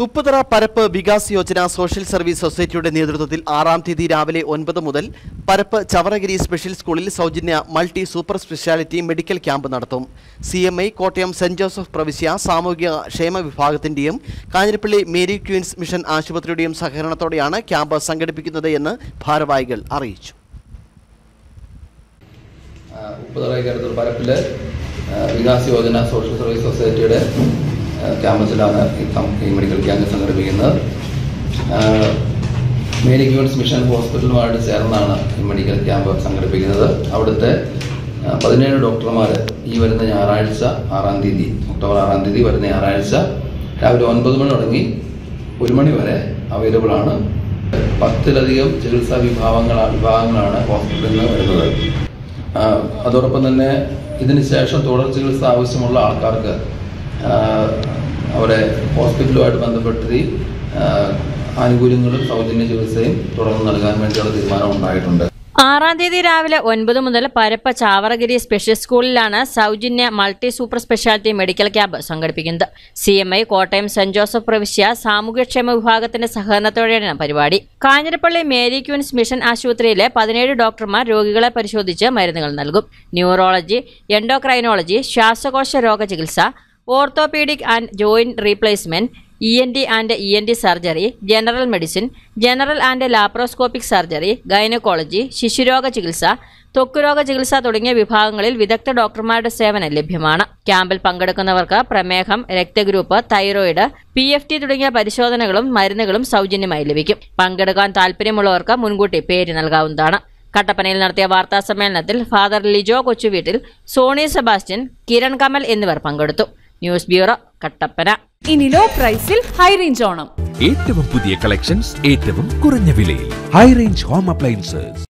Upputhara Parappu Vikas Yojana social service സൊസൈറ്റിയുടെ നേതൃത്വത്തിൽ 6-ാം തീയതി രാവിലെ 9 മുതൽ പരപ്പ് ചവറഗിരി സ്പെഷ്യൽ സ്കൂളിൽ സൗജന്യ multi super speciality medical camp നടത്തും. CMI കോട്ടയം സെന്റ് ജോസഫ് പ്രവിശ്യ സാമൂഹിക ക്ഷേമ വിഭാഗത്തിന്റെയും കാഞ്ഞിരപ്പള്ളി മേരി ക്വീൻസ് മിഷൻ ആശുപത്രിയുടെയും സഹകരണത്തോടെയാണ് ക്യാമ്പ് സംഘടിപ്പിക്കുന്നത് എന്ന് ഭാരവാഹികൾ അറിയിച്ചു. പരപ്പിലെ വികാസ് യോജന സോഷ്യൽ സർവീസ് സൊസൈറ്റിയുടെ ക്യാമ്പസിലാണ് ഈ മെഡിക്കൽ ക്യാമ്പ് സംഘടിപ്പിക്കുന്നത്. മേരി ക്വീൻസ് മിഷൻ ഹോസ്പിറ്റലുമായിട്ട് ചേർന്നാണ് ഈ മെഡിക്കൽ ക്യാമ്പ് സംഘടിപ്പിക്കുന്നത്. അവിടുത്തെ 17 ഡോക്ടർമാർ ഈ വരുന്ന ഞായറാഴ്ച 6-ാം തീയതി ഒക്ടോബർ 6-ാം തീയതി വരുന്ന ഞായറാഴ്ച രാവിലെ 9 മണി തുടങ്ങി 1 മണി വരെ അവൈലബിൾ ആണ്. 10-ലധികം ചികിത്സാ വിഭാഗങ്ങളാണ് ഹോസ്പിറ്റലിൽ നിന്ന് വരുന്നത്. അതോടൊപ്പം തന്നെ ഇതിന് ശേഷം തുടർ ചികിത്സ ആവശ്യമുള്ള ആൾക്കാർക്ക് അവരെ ഹോസ്പിറ്റലുമായിട്ട് ബന്ധപ്പെട്ട് ആനുകൂല്യങ്ങളും സൗജന്യ ചികിത്സയും തുടർന്ന് നൽകാൻ വേണ്ടിയുള്ള തീരുമാനം ഉണ്ടായിട്ടുണ്ട്. 6-ാം തീയതി രാവിലെ 9 മുതൽ പരപ്പ് ചാവറഗിരി സ്പെഷ്യൽ സ്കൂളിലാണ് സൗജന്യ multi super speciality medical camp സംഘടിപ്പിക്കുന്നത്. CMI കോട്ടയം സെന്റ് ജോസഫ് പ്രവിശ്യ സാമൂഹ്യക്ഷേമ വിഭാഗത്തിന്റെ സഹകരണത്തോടെയാണ് പരിപാടി. കാഞ്ഞിരപ്പള്ളി മേരി ക്വീൻസ് മിഷൻ ആശുപത്രിയിലെ 17 ഡോക്ടർമാർ രോഗികളെ പരിശോധിച്ച് മരുന്നുകൾ നൽകും. ന്യൂറോളജി, എൻഡോക്രൈനോളജി, ശ്വാസകോശ രോഗ ചികിത്സ, orthopaedic and joint replacement, ENT and ENT surgery, general medicine, general and laparoscopic surgery, gynaecology, ശിശുരോഗ ചികിത്സ, ത്വക്കുരോഗ ചികിത്സ തുടങ്ങിയ വിഭാഗങ്ങളിൽ വിദഗ്ധ ഡോക്ടർമാരുടെ സേവനം ലഭ്യമാണ്. ക്യാമ്പിൽ പങ്കെടുക്കുന്നവർക്ക് പ്രമേഹം, രക്തഗ്രൂപ്പ്, തൈറോയിഡ്, PFT തുടങ്ങിയ പരിശോധനകളും മരുന്നുകളും സൗജന്യമായി ലഭിക്കും. പങ്കെടുക്കാൻ താൽപ്പര്യമുള്ളവർക്ക് മുൻകൂട്ടി പേര് നൽകാവുന്നതാണ്. കട്ടപ്പനയിൽ നടത്തിയ വാർത്താ സമ്മേളനത്തിൽ ഫാദർ ലിജോ കൊച്ചുവീട്ടിൽ, സോണി സെബാസ്റ്റ്യൻ, കിരൺ കമൽ എന്നിവർ പങ്കെടുത്തു. News bureau, Kattappana. ഇനി ലോ പ്രൈസിൽ ഹൈ റേഞ്ച് ഓണം. ഏറ്റവും പുതിയ കളക്ഷൻസ് ഏറ്റവും കുറഞ്ഞ വിലയിൽ. High range home appliances.